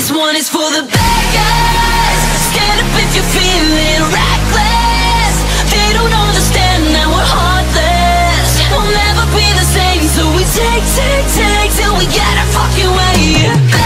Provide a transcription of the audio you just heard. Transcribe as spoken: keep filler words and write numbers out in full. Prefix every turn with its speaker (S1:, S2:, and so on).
S1: This one is for the beggars. Stand up if you're feeling reckless. They don't understand that we're heartless. We'll never be the same, so we take, take, take till we get our fucking way.